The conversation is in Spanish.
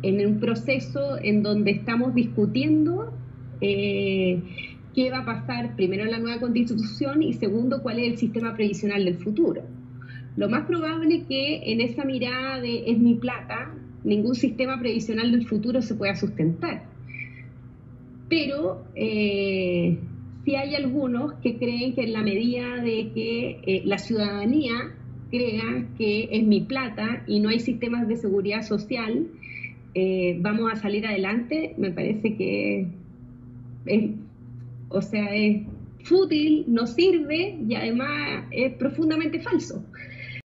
en un proceso en donde estamos discutiendo qué va a pasar primero en la nueva constitución y segundo, cuál es el sistema previsional del futuro. Lo más probable es que en esa mirada de es mi plata, ningún sistema previsional del futuro se pueda sustentar. Pero sí hay algunos que creen que en la medida de que la ciudadanía crea que es mi plata y no hay sistemas de seguridad social, vamos a salir adelante. Me parece que es, o sea, es fútil, no sirve y además es profundamente falso.